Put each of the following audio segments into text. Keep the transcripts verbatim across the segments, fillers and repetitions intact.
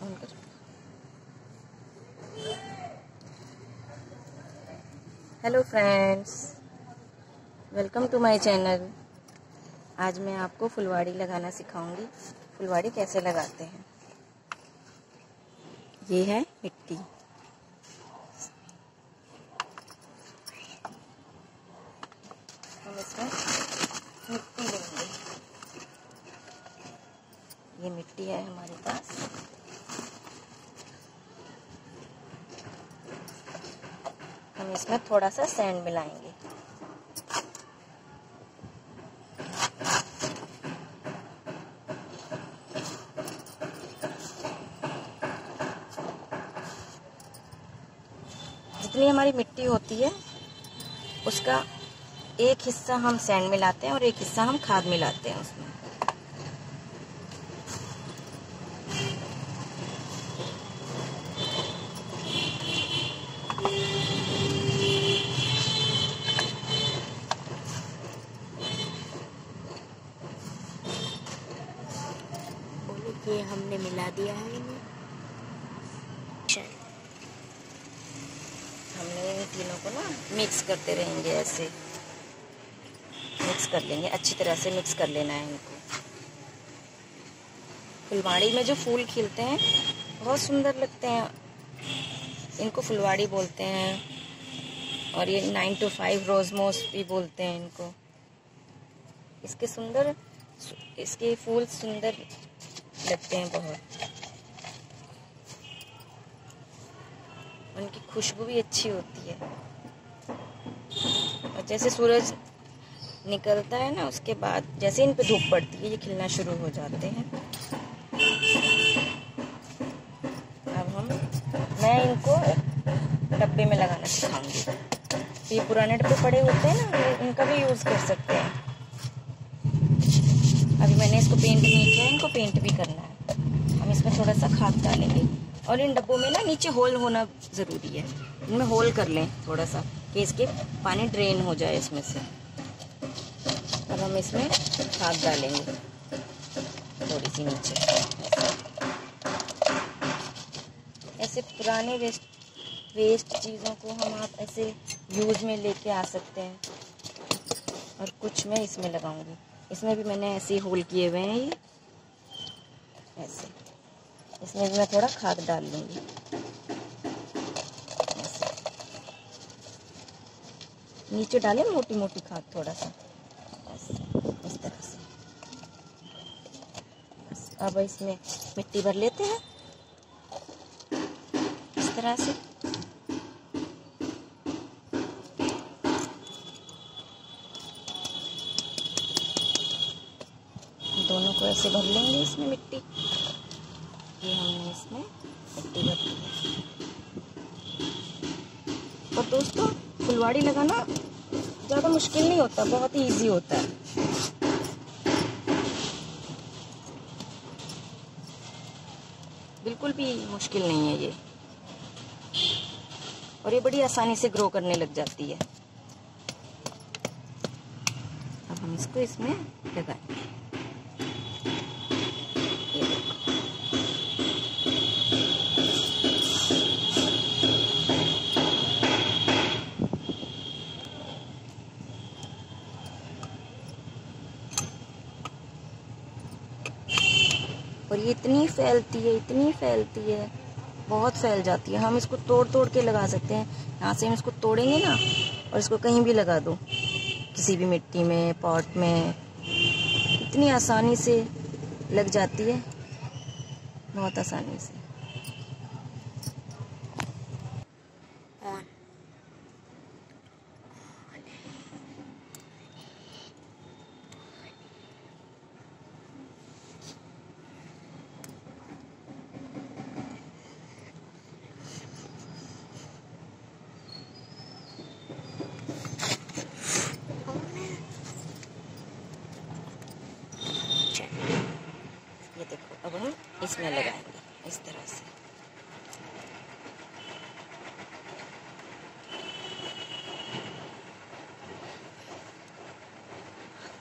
On कर। Hello friends, welcome to my channel. आज मैं आपको फुलवाड़ी लगाना सिखाऊंगी। फुलवाड़ी कैसे लगाते हैं। ये है मिट्टी। हम इसमें मिट्टी लेंगे। ये मिट्टी है हमारे पास। हम इसमें थोड़ा सा सैंड मिलाएंगे। जितनी हमारी मिट्टी होती है उसका एक हिस्सा हम सैंड मिलाते हैं और एक हिस्सा हम खाद मिलाते हैं उसमें। ये हमने मिला दिया है इन्हें। हमने इन तीनों को ना मिक्स करते रहेंगे। ऐसे मिक्स कर लेंगे, अच्छी तरह से मिक्स कर लेना है इनको। फुलवाड़ी में जो फूल खिलते हैं बहुत सुंदर लगते हैं। इनको फुलवाड़ी बोलते हैं और ये नाइन टू फाइव रोजमोस भी बोलते हैं इनको। इसके सुंदर इसके फूल सुंदर लगते हैं बहुत। उनकी खुशबू भी अच्छी होती है। और जैसे सूरज निकलता है ना, उसके बाद जैसे इन पे धूप पड़ती है ये खिलना शुरू हो जाते हैं। अब हम मैं इनको डब्बे में लगाना सिखाऊंगी। ये पुराने डब्बे पड़े होते हैं ना, इनका भी यूज कर सकते हैं। अभी मैंने इसको पेंट नहीं किया, इनको पेंट भी करना है। हम इसमें थोड़ा सा खाद डालेंगे और इन डब्बों में ना नीचे होल होना ज़रूरी है। इनमें होल कर लें थोड़ा सा कि इसके पानी ड्रेन हो जाए इसमें से। अब हम इसमें खाद डालेंगे थोड़ी सी नीचे। ऐसे पुराने वेस्ट वेस्ट चीज़ों को हम आप ऐसे यूज़ में लेके आ सकते हैं। और कुछ मैं इसमें लगाऊंगी। इसमें भी मैंने ऐसे ही होल किए हुए हैं ये ऐसे। इसमें भी मैं थोड़ा खाद डाल लूँगी ऐसे। नीचे डालें मोटी मोटी खाद थोड़ा सा ऐसे, इस तरह से। बस अब इसमें मिट्टी भर लेते हैं इस तरह से। दोनों को ऐसे भर लेंगे इसमें मिट्टी। ये हमने इसमें मिट्टी भर दी है। और दोस्तों, फुलवाड़ी लगाना ज़्यादा मुश्किल नहीं होता, बहुत ही इजी होता है। बिल्कुल भी मुश्किल नहीं है ये। और ये बड़ी आसानी से ग्रो करने लग जाती है। अब हम इसको इसमें लगाएंगे। और ये इतनी फैलती है, इतनी फैलती है, बहुत फैल जाती है। हम इसको तोड़ तोड़ के लगा सकते हैं। यहाँ से हम इसको तोड़ेंगे ना और इसको कहीं भी लगा दो, किसी भी मिट्टी में, पॉट में, इतनी आसानी से लग जाती है, बहुत आसानी से। ये देखो, अब हम इसमें लगाएंगे इस तरह से।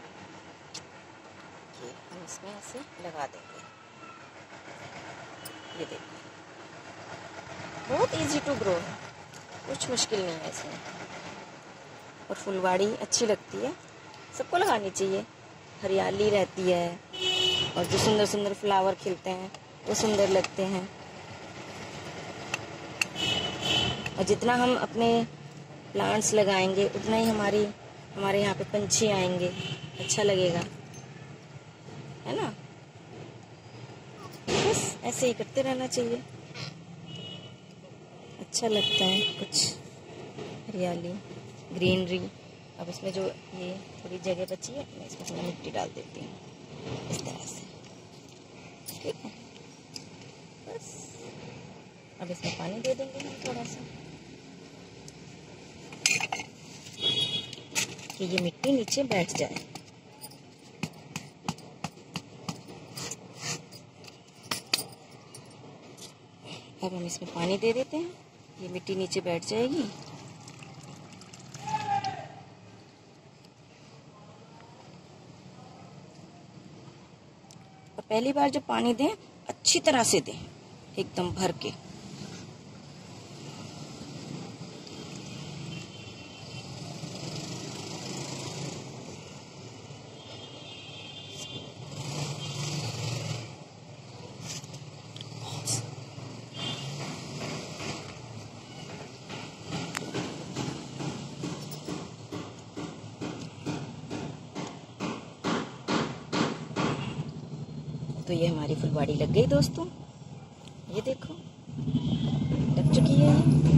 ये हम इसमें ऐसे लगा देंगे। ये देखो, बहुत इजी टू ग्रो है, कुछ मुश्किल नहीं है इसमें। और फुलवाड़ी अच्छी लगती है, सबको लगानी चाहिए, हरियाली रहती है और जो सुंदर सुंदर फ्लावर खिलते हैं वो सुंदर लगते हैं। और जितना हम अपने प्लांट्स लगाएंगे उतना ही हमारी हमारे यहाँ पे पंछी आएंगे, अच्छा लगेगा, है ना। बस ऐसे ही करते रहना चाहिए, अच्छा लगता है, कुछ हरियाली, ग्रीनरी। अब इसमें जो ये थोड़ी जगह बची है, मैं इसमें थोड़ा मिट्टी डाल देती हूँ इस तरह से, ठीक है। बस अब इसमें पानी दे देंगे हम थोड़ा सा, कि ये मिट्टी नीचे बैठ जाए। अब हम इसमें पानी दे देते हैं, ये मिट्टी नीचे बैठ जाएगी। और पहली बार जब पानी दें अच्छी तरह से दें, एकदम भर के। तो ये हमारी फुलवाड़ी लग गई दोस्तों, ये देखो लग चुकी है ये।